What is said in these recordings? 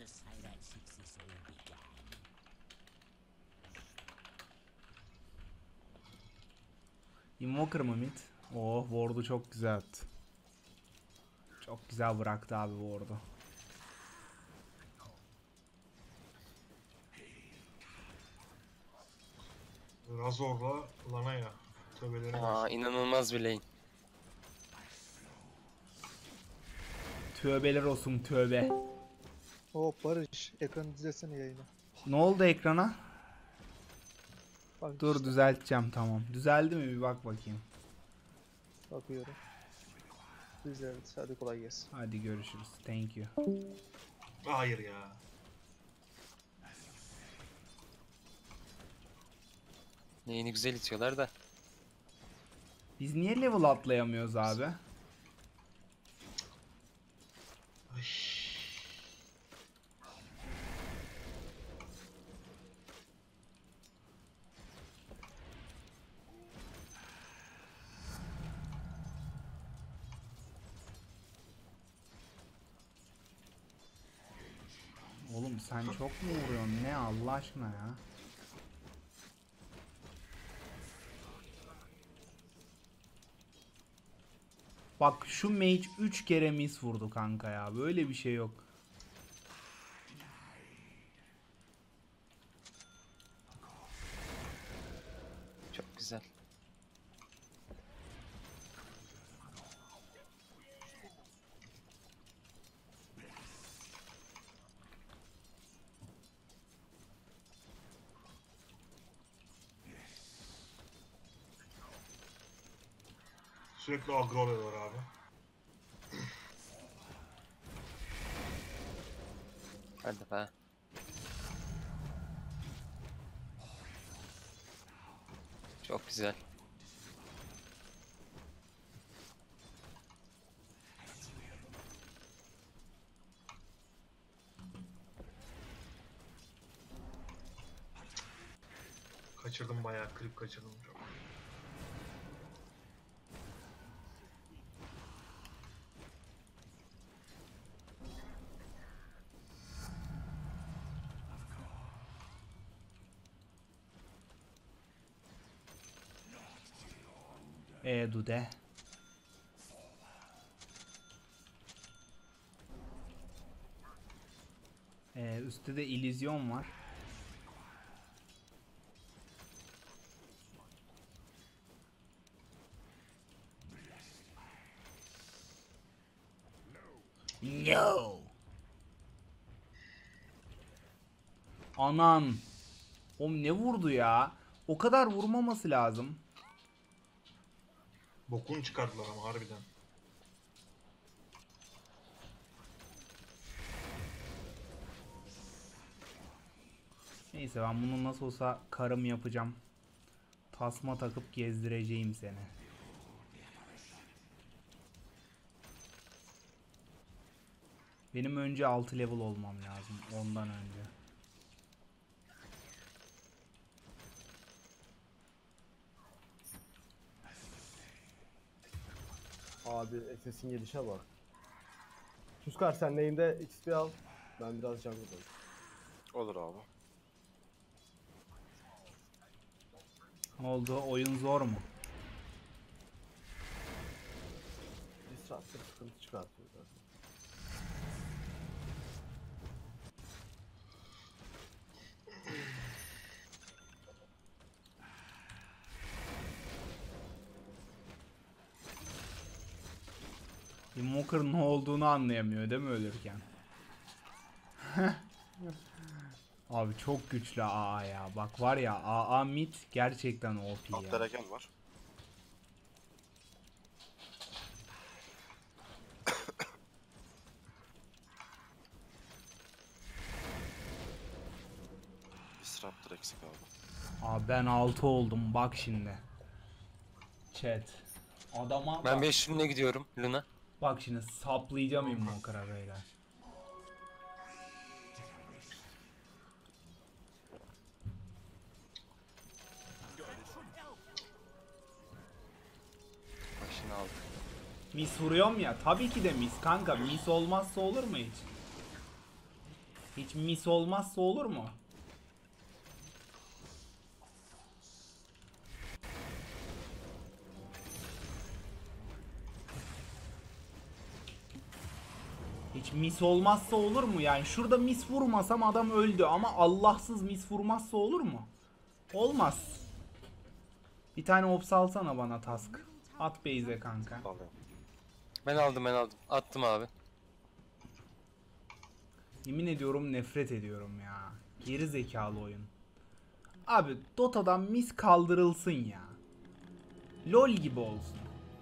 Invoker mı mid? Oh, ward'u çok güzel attı. Çok güzel bıraktı abi ward'u. Razor'la Lana'ya. Tövbelerim Aa, olsun. inanılmaz bir lane. Tövbeler olsun tövbe. Hop Barış, ekranı düzeltsene yayını. Ne oldu ekrana? Bak Dur işte, düzelteceğim, tamam. Düzeldi mi bir bak bakayım. bakıyorum. Düzeldi. Hadi kolay gelsin. Hadi görüşürüz. Thank you. Hayır ya. Lane'i güzel itiyorlar da. Biz niye level atlayamıyoruz abi? Ay. Oğlum sen çok mu vuruyorsun? Ne Allah aşkına ya? Bak şu mage 3 kere miss vurdu kanka ya. Böyle bir şey yok. Çok güzel. Sürekli aggro oluyorlar abi. Hadi be. Çok güzel. Kaçırdım bayağı. Klip kaçırdım çok. Dude. Üstte de illüzyon var. No. Anan. Oğlum ne vurdu ya? O kadar vurmaması lazım. Bokunu çıkardılar ama harbiden. Neyse ben bunu nasıl olsa karım yapacağım. Tasma takıp gezdireceğim seni. Benim önce 6 level olmam lazım ondan önce. Abi SS'in gelişe bak. Tuskar sen neyinde XP al. Ben biraz jungle'dayım. Olur abi. Ne oldu? Oyun zor mu? Disruptor sıkıntı çıkartıyor zaten. Invoker ne olduğunu anlayamıyor değil mi ölürken? Abi çok güçlü AA ya. Bak var ya AA mid gerçekten OP ya. Altta regen var. Disruptor eksik abi. Abi ben 6 oldum bak şimdi. Chat. Adama Ben bak, 5 rününe gidiyorum Luna. bak şimdi saplayacağım Invoker'a beyler. Başını aldı. Miss vuruyorum ya. Tabii ki de miss kanka. Miss olmazsa olur mu hiç? Hiç mis olmazsa olur mu? Hiç mis olmazsa olur mu? Yani şurada mis vurmasam adam öldü ama Allahsız mis vurmazsa olur mu? Olmaz. Bir tane ops alsana bana task. At base'e kanka. Alayım. Ben aldım. Attım abi. Yemin ediyorum nefret ediyorum ya. Geri zekalı oyun. Abi Dota'dan mis kaldırılsın ya. LOL gibi olsun.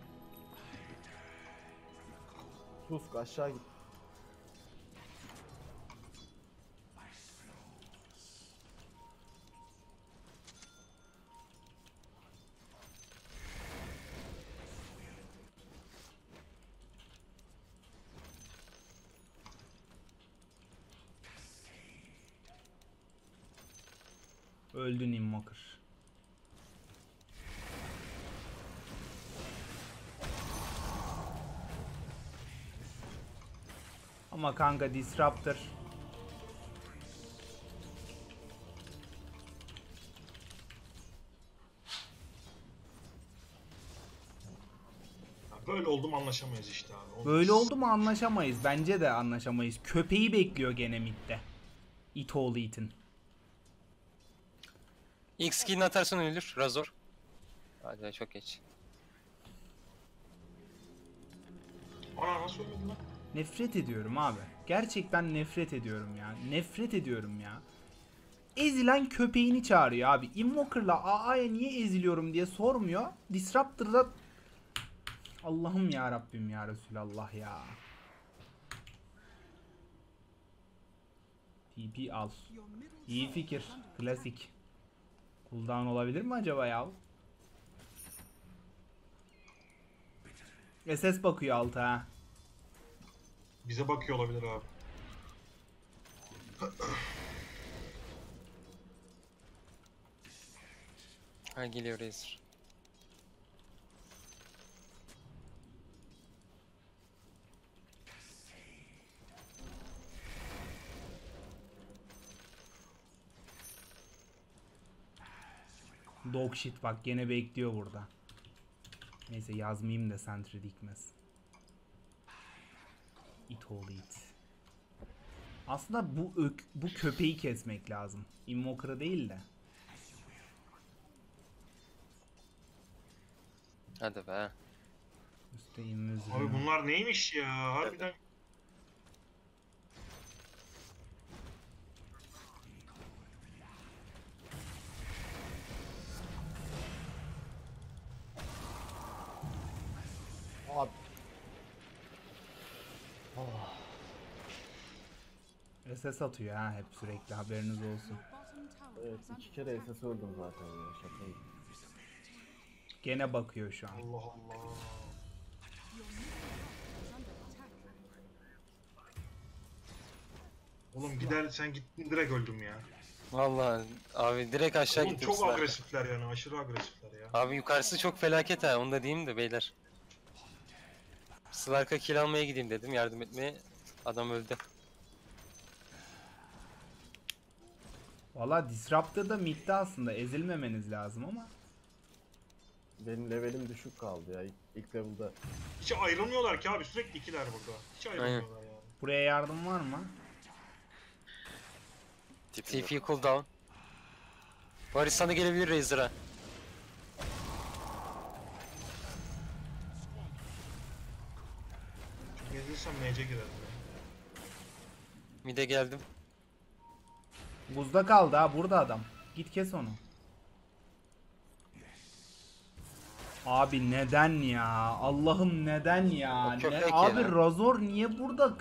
Tusk aşağı git. Öldün Invoker. Ama kanka Disruptor. Ya böyle oldu mu anlaşamayız işte abi. Olmaz. Böyle oldu mu anlaşamayız. Bence de anlaşamayız. Köpeği bekliyor gene midde. İt oğlu itin. İlk skill'ini atarsan ölür. Razor. Hadi çok geç. Ana nasıl öldü lan? Nefret ediyorum abi. Gerçekten nefret ediyorum ya. Nefret ediyorum ya. Ezilen köpeğini çağırıyor abi. Invoker'la AA'ya niye eziliyorum diye sormuyor. Disruptor'da Allah'ım ya Rabbim ya Resulallah ya. TP al. İyi fikir. Klasik. Cooldown olabilir mi acaba ya? SS bakıyor alta ha. Bize bakıyor olabilir abi. Ha geliyor Razor. Dog shit bak gene bekliyor burada. Neyse yazmayayım da sentry dikmez. It oğlu it. Aslında bu köpeği kesmek lazım. Invoker'ı değil de. Hadi be. Üstte invisible. Abi bunlar neymiş ya? Harbiden. Abi. SS atıyor ha hep sürekli haberiniz olsun. Evet 2 kere SS öldüm zaten ya şaka gibi. Gene bakıyor şu an. Allah Allah. Oğlum gider sen gittin direkt öldüm ya. Vallahi abi direkt aşağı Oğlum gittim. çok sniper. agresifler yani aşırı agresifler ya. Abi yukarısı çok felaket ha. Onu da diyeyim de beyler. Slark'a kill almaya gideyim dedim. Yardım etmeye. Adam öldü. Valla Disruptor da midde aslında ezilmemeniz lazım ama. Benim levelim düşük kaldı ya ilk level'da. Hiç ayrılmıyorlar ki abi sürekli ikiler burada. Hiç ayrılmıyorlar yani. Buraya yardım var mı? Tipim yok. TP cooldown. Varys sana gelebilir Razor'a. Gezdirsem MC girer. Mid'e geldim. Buzda kaldı ha burada adam. Git kes onu. Abi neden ya? Allah'ım neden ya? O köpek Abi ya. Razor niye burada?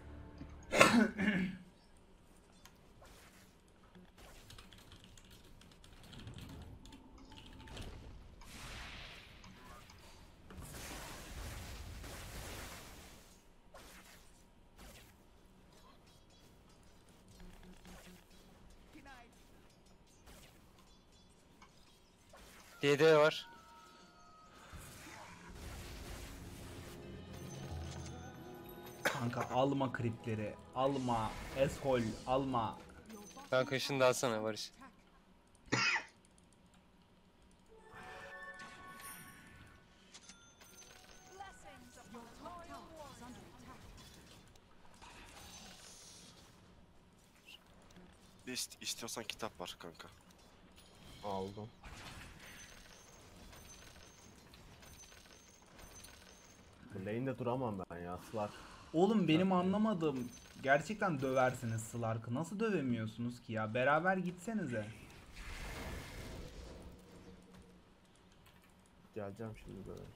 DD var. Kanka kanka alma kripleri. Alma. Eshol alma. Kanka şunu da alsana Barış. Bir istiyorsan kitap var kanka. Aldım. Bu lane'de duramam ben ya. Slark. Oğlum benim anlamadığım, gerçekten döversiniz Slark'ı. Nasıl dövemiyorsunuz ki ya? Beraber gitsenize. Geleceğim şimdi böyle.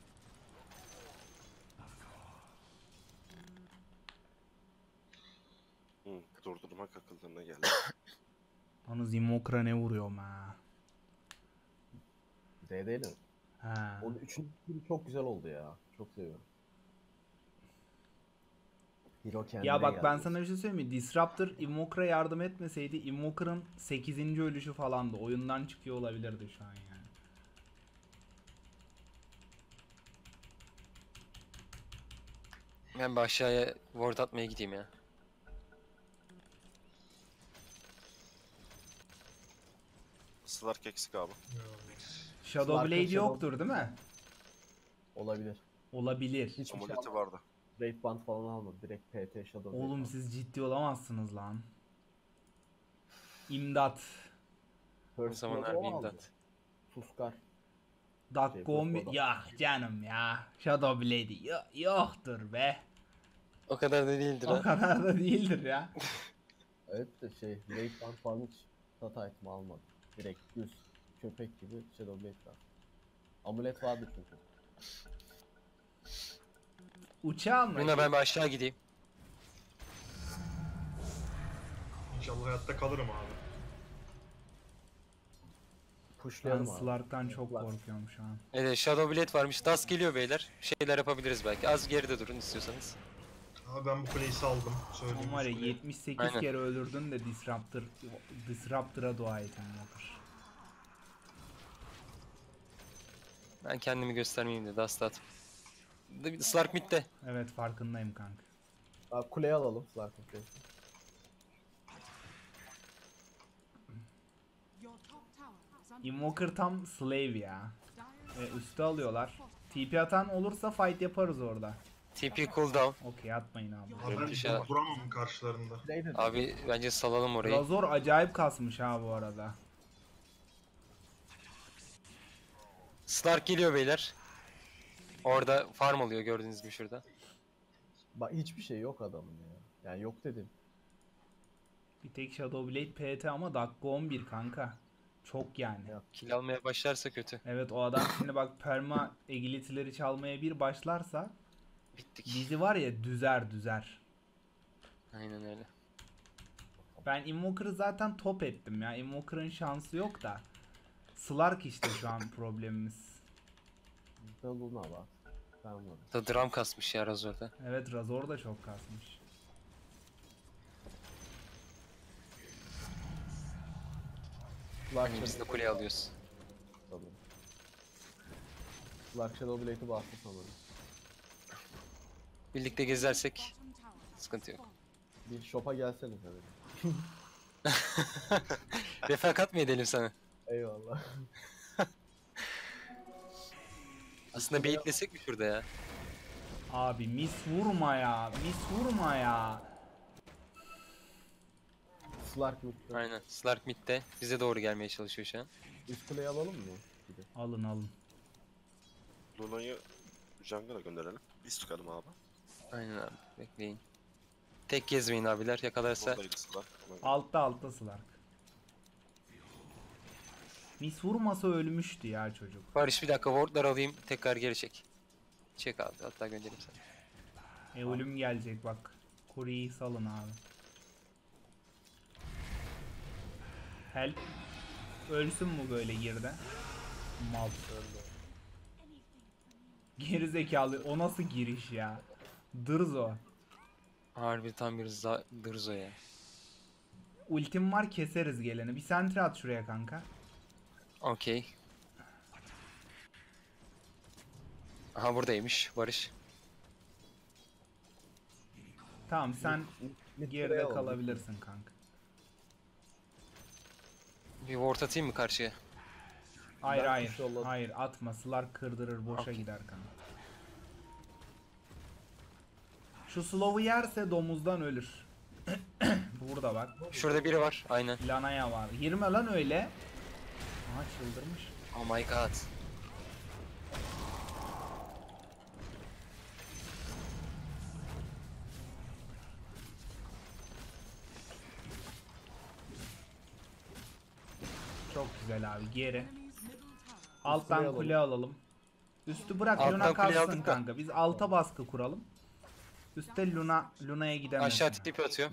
Durdurmak akıllarına geldi. Yalnız Invoker'a ne vuruyorum ha. DD'li. Ha. Onun üçüncü skill çok güzel oldu ya. Çok seviyorum. Hero kendine Ya bak ben geldi. sana bir şey söyleyeyim mi? Disruptor Invoker'a yardım etmeseydi Invoker'ın 8. ölüşü falandı. Oyundan çıkıyor olabilirdi şu an yani. Ben bir aşağıya ward atmaya gideyim ya. Slark eksik abi. Shadow Slark'ın Blade Shadow- yoktur değil mi? Olabilir. Olabilir. Hiçbir şey Amuleti almadı. vardı. Raid Band falan almadı. Direkt PT Shadow. Oğlum Blade siz ciddi olamazsınız lan. İmdat. aldı. O zaman Blood'u harbi o aldı. imdat. Tuskar. Dakika Şey, 11. Blood'u. Ya canım ya. Shadow Blade'i yoktur be. O kadar da değildir O ha. kadar da değildir ya. Evet de şey Raid Band falan hiç stat item almadı. Direkt düz köpek gibi Shadow Blade var. Amulet vardı çünkü. Uçağım Luna ben bir aşağı gideyim. İnşallah hayatta kalırım abi. Ben Pushlayalım abi. Slark'tan çok Slark. korkuyorum şu an. Evet Shadow Blade varmış. Dust geliyor beyler. Şeyler yapabiliriz belki. Az geride durun istiyorsanız. Abi ben bu kuleyi saldım. Söyleyeyim. Ama var ya kuleyi. 78 Aynen. kere öldürdün de Disruptor'a dua et Invoker. Ben kendimi göstermeyeyim de Dust at. Slark midde. Evet farkındayım kanka. Abi kuleyi alalım Slark'ın kulesi. Invoker tam slave ya. Üste alıyorlar. TP atan olursa fight yaparız orada. TP cooldown. Okey atmayın abi. Abi ben İnşallah. duramam karşılarında. Raiden. Abi bence salalım orayı. Razor acayip kasmış ha bu arada. Slark geliyor beyler. Orada farm oluyor gördüğünüz gibi şurada. Bak hiçbir şey yok adamın ya. Yani yok dedim. Bir tek Shadow Blade PT ama dakika 11 kanka. Çok yani. Ya. Kill almaya başlarsa kötü. Evet o adam şimdi bak perma agility'leri çalmaya bir başlarsa Bittik. bizi var ya düzer. Aynen öyle. Ben Invoker'ı zaten top ettim ya. Invoker'ın şansı yok da. Slark işte şu an problemimiz. Bizde Luna var. Ben varım. Da drum kasmış ya Razor'da. Evet Razor da çok kasmış. Slark Hani biz de Shadow kuleyi alıyoruz. sanırım. Slark Shadow Blade'i bastı sanırım. Birlikte gezersek sıkıntı yok. Bir shop'a gelseniz hadi. Refakat mı edelim sana? Eyvallah. Aslında beyitlesek mi şurada ya? Abi mis vurma ya. Mis vurma ya. Slark mutlu. Aynen. Slark midde. Bize doğru gelmeye çalışıyor şu an. Üst kuleyi alalım mı? Gibi. Alın. Luna'yı jungle'a gönderelim. Biz çıkalım abi. Aynen abi. Bekleyin. Tek gezmeyin abiler. Yakalarsa Buradaydı Slark. Altta Slark. Mis vurmasa ölmüştü ya çocuk. Barış bir dakika wardlar alayım. Tekrar geri çek. Çek abi. Hatta göndereyim sana. Ölüm gelecek bak. Kuriyi salın abi. Help. Ölsün mü böyle girdi? Mal. Geri zekalı. O nasıl giriş ya? Dırzo. Harbi tam bir dırzo ya. Ultim var keseriz geleni. Bir sentry at şuraya kanka. Okey. Aha buradaymış Barış. Tamam sen Mid geride kuleye alalım. kalabilirsin kanka. Bir ward atayım mı karşıya? Hayır Ben hayır. kuş yolladım. Hayır atma. Slark kırdırır boşa gider kanka. Şu slow'u yerse domuzdan ölür. Burada bak. Şurada biri var. Aynen. Lanaya var. Girme lan öyle. Aha çıldırmış. Oh my god. Çok güzel abi. Geri. Alttan alalım. kule alalım. Üstü bırak Alttan Luna kuleyi kalsın aldık da. kanka. Biz alta baskı kuralım. Üste Luna'ya gidemez. Aşağı tip atıyor.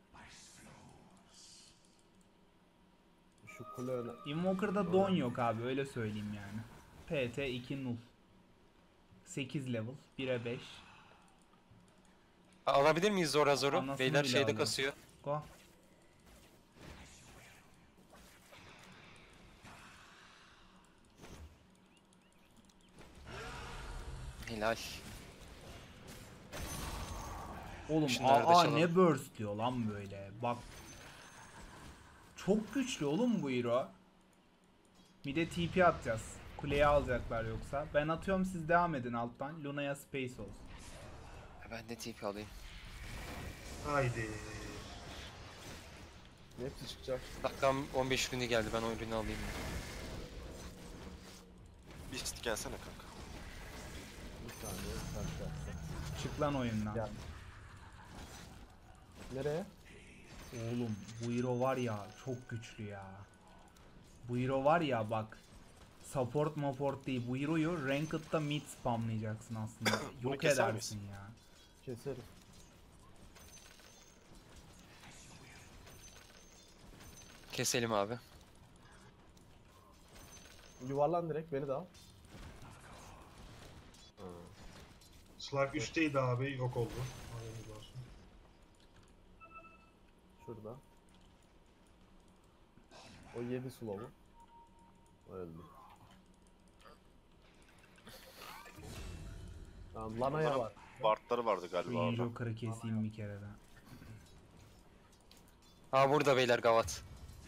Şu kule öne. Invoker'da don yok abi öyle söyleyeyim yani. PT 2 null. 8 level 1'e 5. Alabilir miyiz zora zoru? Anasını Beyler bile şeyde alıyor. kasıyor. Go. Helal. Oğlum Şunları da aa çalalım. ne burst diyor lan böyle. Bak. Çok güçlü oğlum bu hero. Bir de TP atacağız. Kuleyi alacaklar yoksa. Ben atıyorum siz devam edin alttan. Luna'ya space olsun. Ben de TP alayım. Haydi. Hepsi çıkacak. Dakikam 15 günü geldi, ben o ürünü alayım. Beast gelsene kanka. Bir saniye. Karşı. Çık lan oyundan. Gel. Nereye? Oğlum bu hero var ya çok güçlü ya. Bu hero var ya bak. Support değil. Bu hero'yu Ranked'da mid spamlayacaksın aslında. Bunu Yok keser edersin misin? ya. Keserim. Keselim abi. Yuvarlan direkt beni de al. Slark üstteydi abi yok oldu. Haberiniz olsun. Şurada. O 7 slow'u. Öldü. Tamam Lana'ya var. Wardları vardı Şu galiba orada. Joker'ı keseyim bir kere daha. Ha burada beyler gavat.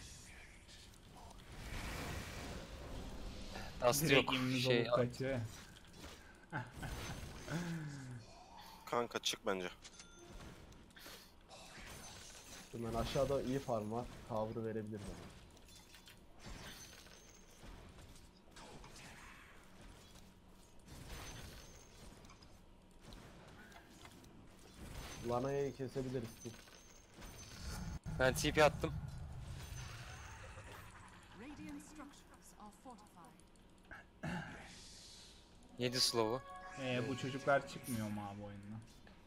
Aslı Direkt yok. immiz Şey, olup kaçıyor ya. Kanka çık bence. Hemen aşağıda iyi farm var. Cover'ı verebilir bana. Lana'yı kesebiliriz. Dur. ben TP attım. Radiant structures are fortified. 7 slow'u. Bu çocuklar çıkmıyor mu abi oyundan?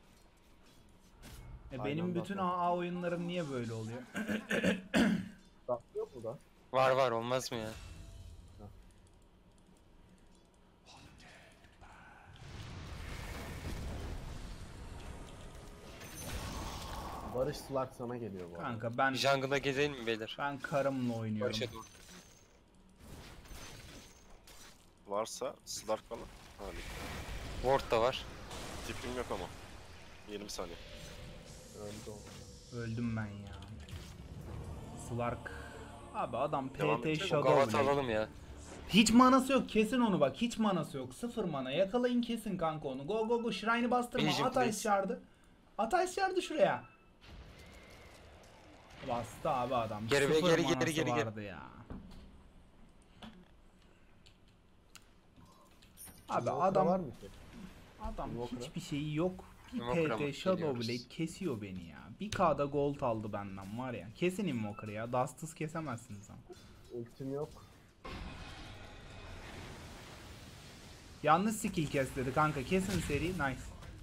Aynen Benim bütün bak. AA oyunlarım niye böyle oluyor? Bak yok mu da? Var olmaz mı ya? Barış Slark sana geliyor bu arada. Kanka ben Bir jungle'a gezelim mi beyler? karımla oynuyorum. Barış'a doğru. Varsa Slark falan. Hadi. Ward da var. Tipim yok ama. 20 saniye. Öldü o. Öldüm ben ya. Slark. Abi adam Devam PT edeceğiz. Gavat Shadow Blade. alalım ya. Hiç manası yok kesin onu bak hiç manası yok. 0 mana yakalayın kesin kanka onu. Go Shrine'ı bastırma. Vision At please. Ice Shard'ı. At Ice Shard'ı şuraya. Bastı abi adam. Geri, Sıfır geri, manası geri. vardı ya. Abi Invoker'a adam var mı ki? Invoker'a. hiçbir şeyi yok. Bir Invoker'a PT mı Shadow geliyoruz? Blade kesiyor beni ya. 1K'da gold aldı benden var ya. Kesin Invoker'ı ya. Dustsız kesemezsiniz ama. Ultim yok. Yanlış skill kes dedi kanka. Kesin seri. Nice.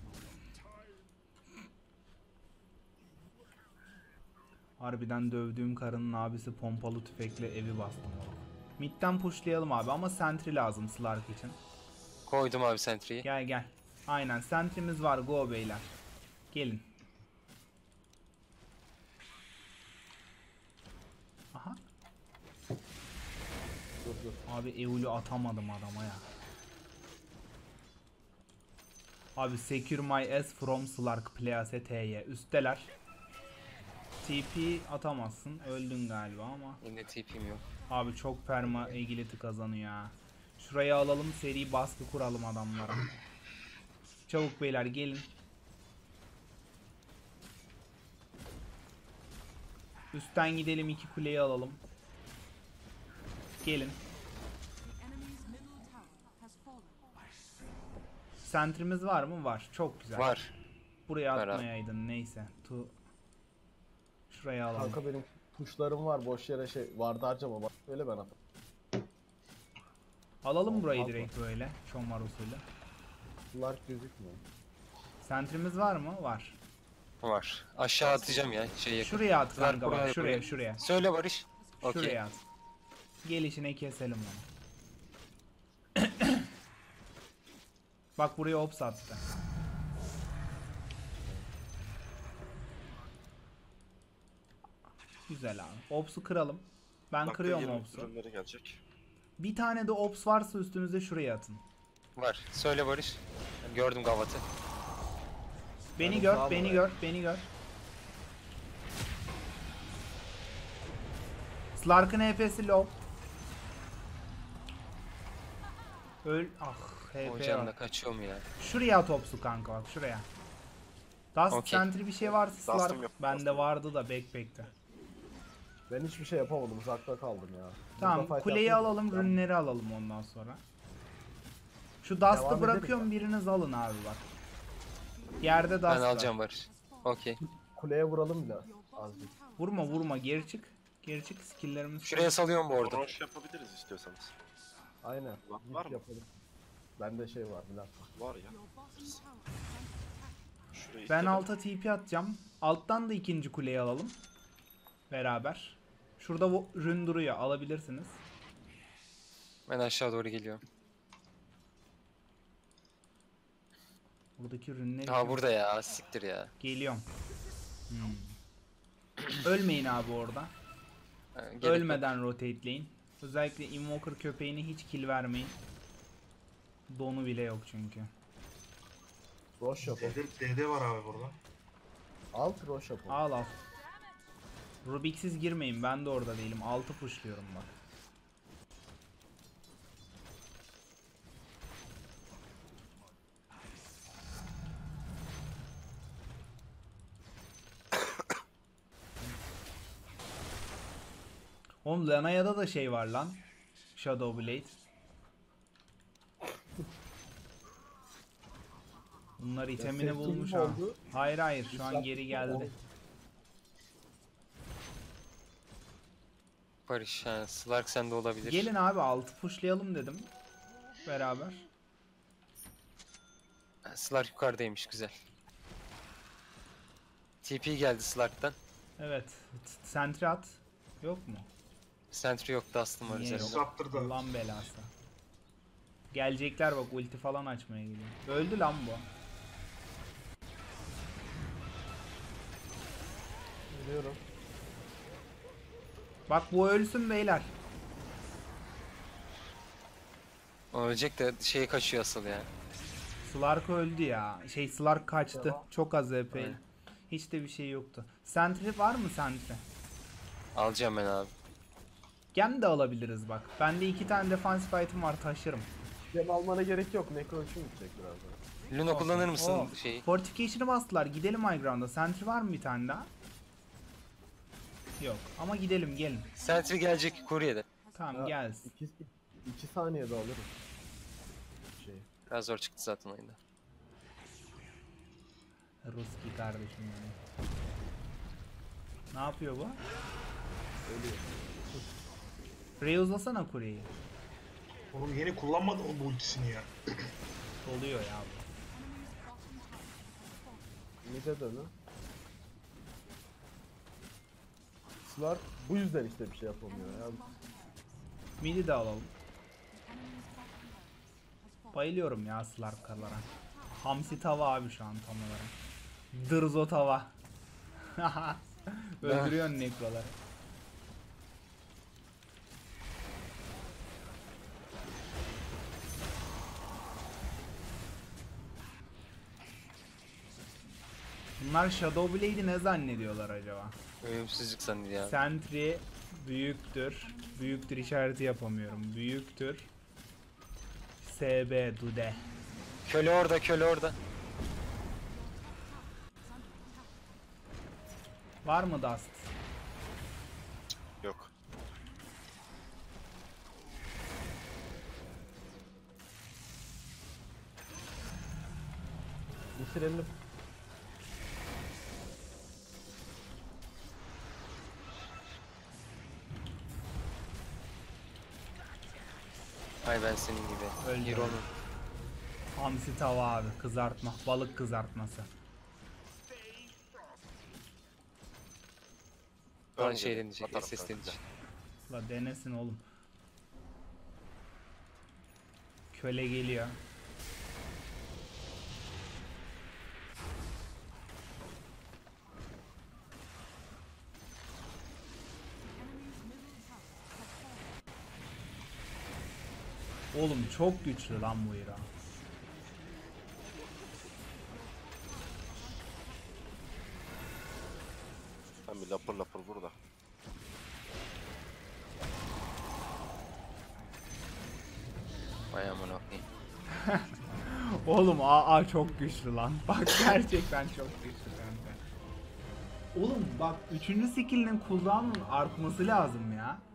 Harbiden dövdüğüm karının abisi pompalı tüfekle evi bastım. Mid'den pushlayalım abi ama sentry lazım Slark için. Koydum abi sentry'yi. Gel. Aynen sentry'miz var go beyler. Gelin. Aha. Dur. Abi Eul'ü atamadım adama ya. Abi secure my ass from Slark Place TY. Üstteler. TP atamazsın. Öldün galiba ama. Yine TP'm yok. Abi çok perma agility kazanıyor ya. Şurayı alalım, seri baskı kuralım adamlara. Çabuk beyler gelin. Üstten gidelim, 2 kuleyi alalım. Gelin. The enemy's middle tower has fallen. Sentrimiz var mı? Var. Çok güzel. Var. Buraya Var abi. atmayaydın neyse. Şuraya alalım. Kanka benim tuşlarım var, boş yere şey vardı harcama bak. Öyle ben atarım. Alalım burayı Alma. direkt böyle. Şomar usulü. Bunlar gözükmüyor. Sentrimiz var mı? Var. Var. Aşağı atacağım ya. Yakın. Şuraya at Var, kanka buraya, bak. Şuraya, buraya. şuraya. Söyle Barış. Okey. Şuraya at. Gelişine keselim onu. Bak buraya ops attı. Güzel abi. Ops'u kıralım. Ben Dakika kırıyorum 20 ops'u. ürünleri gelecek. Bir tane de ops varsa üstünüze şuraya atın. Var. Söyle Barış. Gördüm gavatı. Beni Ben gör, uzağa beni buraya. gör, beni gör. Slark'ın HP'si low. Öl... Ah, O HP canla var. kaçıyorum ya. Şuraya at ops'u kanka bak, şuraya. Dust Okey. Sentry bir şey varsa Dust'ım Slark yok, bende Dust'ım yok. vardı da backpack'te. Ben hiçbir şey yapamadım, uzakta kaldım ya. Tamam, Burada fight kuleyi yapmayı- alalım, Ben- rünleri alalım ondan sonra. Şu Devam Dust'ı edelim bırakıyorum, ya. biriniz alın abi bak. Yerde Dust Ben var. alacağım Barış. Okey. Kuleye vuralım bile azıcık. Vurma vurma, geri çık. Geri çık, skill'lerimiz Şuraya salıyorum bu arada. Bronş yapabiliriz istiyorsanız. Aynen. Var Git mı? yapalım. Bende şey var, Bilal. Var ya. Your bottom tower is under attack. Şurayı Ben istedim. alta TP atacağım. Alttan da ikinci kuleyi alalım. Beraber. Şurada rün duruyor, alabilirsiniz. Ben aşağı doğru geliyorum. Buradaki rünler Ha burada ya. Siktir ya. geliyorum. Ölmeyin abi orada. Ha, gerek yok. Ölmeden rotateleyin. Özellikle Invoker köpeğine hiç kill vermeyin. Donu bile yok çünkü. Roş yapalım. DD var abi burada. Alt roş yapalım. Al al. Rubik'siz girmeyin, ben de orada değilim. Altı pushluyorum bak. Oğlum Lanaya'da da şey var lan. Shadow Blade. Bunlar itemini safety bulmuş mi ha. oldu? Hayır hayır, şu an geri geldi. Barış. Ha, Slark sende olabilir. Gelin abi, altı pushlayalım dedim. Beraber. Ha, Slark yukarıdaymış. Güzel. TP geldi Slark'tan. Evet. Sentry at. Yok mu? Sentry yok. Dust'ım var Niye üzerinde. Disruptor'da. Allah'ın belası. Gelecekler bak, ulti falan açmaya gidiyor. Öldü lan bu. Biliyorum. Bak bu ölsün beyler. O ölecek de şeyi kaçıyor asıl ya. Slark öldü ya. Slark kaçtı. Devam. Çok az HP. Aynen. Hiç de bir şey yoktu. Sentry var mı sentry? Alacağım ben abi. Gem de alabiliriz bak. Bende 2 tane defense fight'ım var, taşırım. Gem almana gerek yok. Necro için gidecek birazdan. Luna kullanır mısın Oh. şeyi? Fortification'ı bastılar. Gidelim high ground'a. Sentry var mı bir tane daha? Yok. Ama gidelim, gelin. Sentry gelecek Kore'de. Tamam Ya, gelsin. 2 saniyede alırım. Şey. Biraz zor çıktı zaten oyunda. Ruski kardeşim benim. Ne yapıyor bu? Ölüyor. Reuzlasana kuleyi. Oğlum yeni kullanmadı o bu ultisini ya. Oluyor ya bu. Mide dönü. Slark bu yüzden işte bir şey yapamıyor ya. Midi de alalım. Bayılıyorum ya Slark'lara. Hamsi tava abi şu an tam olarak. Dırzo tava. Öldürüyorsun nekroları. Bunlar Shadow Blade'i ne zannediyorlar acaba? Ölümsüzlük zannediyor abi. Sentry büyüktür. Büyüktür işareti yapamıyorum. Büyüktür. SB Dude. Köle orada, köle orada. Var mı Dust? Yok. Bitirelim. Ay ben senin gibi. Öldü. Hero'nun. Hamsi tava abi. Kızartma. Balık kızartması. Lan Ön şey gelin, deneyecek, atarım SS kanka. deneyecek. La denesin oğlum. Köle geliyor. Oğlum çok güçlü lan bu hero. Sen bir lapır lapır burada. Vay amına koyayım. Oğlum AA çok güçlü lan. Bak gerçekten çok güçlü kanka. Oğlum bak 3. skill'in cooldown'un artması lazım ya.